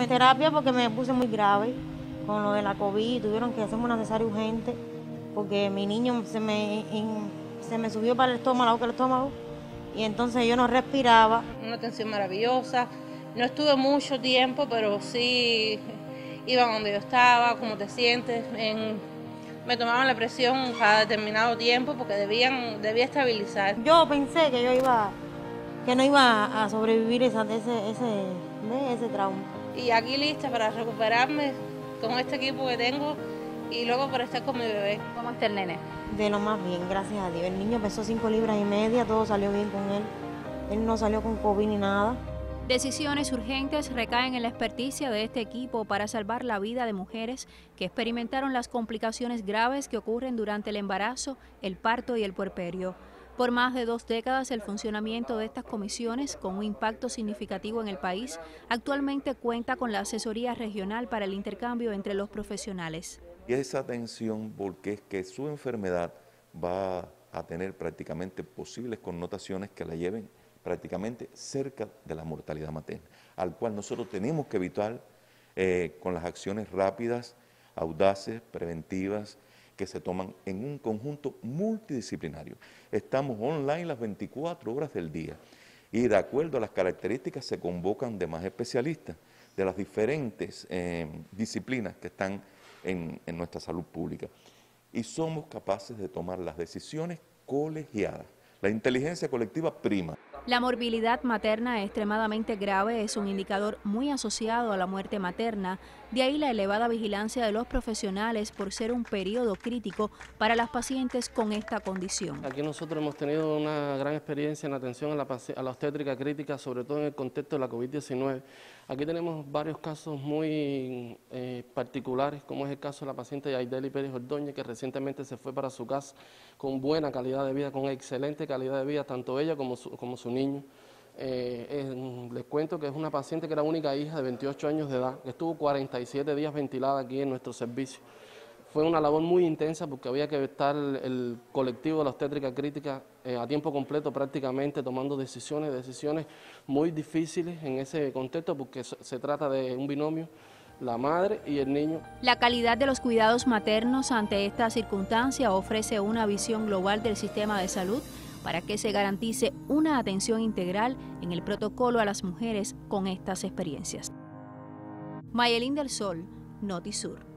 estuve en terapia porque me puse muy grave con lo de la COVID. Tuvieron que hacerme una cesárea urgente porque mi niño se me subió para el estómago y entonces yo no respiraba. Una atención maravillosa. No estuve mucho tiempo, pero sí iban donde yo estaba, cómo te sientes. Me tomaban la presión cada determinado tiempo porque debía estabilizar. Yo pensé que no iba a sobrevivir ese trauma. Y aquí lista para recuperarme con este equipo que tengo y luego para estar con mi bebé. ¿Cómo está el nene? De lo más bien, gracias a Dios. El niño pesó 5,5 libras, todo salió bien con él. Él no salió con COVID ni nada. Decisiones urgentes recaen en la experticia de este equipo para salvar la vida de mujeres que experimentaron las complicaciones graves que ocurren durante el embarazo, el parto y el puerperio. Por más de 2 décadas, el funcionamiento de estas comisiones, con un impacto significativo en el país, actualmente cuenta con la asesoría regional para el intercambio entre los profesionales. Y esa atención, porque es que su enfermedad va a tener prácticamente posibles connotaciones que la lleven prácticamente cerca de la mortalidad materna, al cual nosotros tenemos que evitar con las acciones rápidas, audaces, preventivas, que se toman en un conjunto multidisciplinario. Estamos online las 24 horas del día y de acuerdo a las características se convocan demás especialistas de las diferentes disciplinas que están en nuestra salud pública. Y somos capaces de tomar las decisiones colegiadas. La inteligencia colectiva prima. La morbilidad materna extremadamente grave es un indicador muy asociado a la muerte materna, de ahí la elevada vigilancia de los profesionales por ser un periodo crítico para las pacientes con esta condición. Aquí nosotros hemos tenido una gran experiencia en atención a la obstétrica crítica, sobre todo en el contexto de la COVID-19. Aquí tenemos varios casos muy particulares, como es el caso de la paciente Yaideli Pérez Ordóñez, que recientemente se fue para su casa con buena calidad de vida, con excelente calidad de vida, tanto ella como su niño. Les cuento que es una paciente que era única hija de 28 años de edad, que estuvo 47 días ventilada aquí en nuestro servicio. Fue una labor muy intensa porque había que estar el colectivo de la obstétrica crítica a tiempo completo prácticamente, tomando decisiones muy difíciles en ese contexto porque se trata de un binomio, la madre y el niño. La calidad de los cuidados maternos ante esta circunstancia ofrece una visión global del sistema de salud para que se garantice una atención integral en el protocolo a las mujeres con estas experiencias. Mayelín del Sol, Notisur.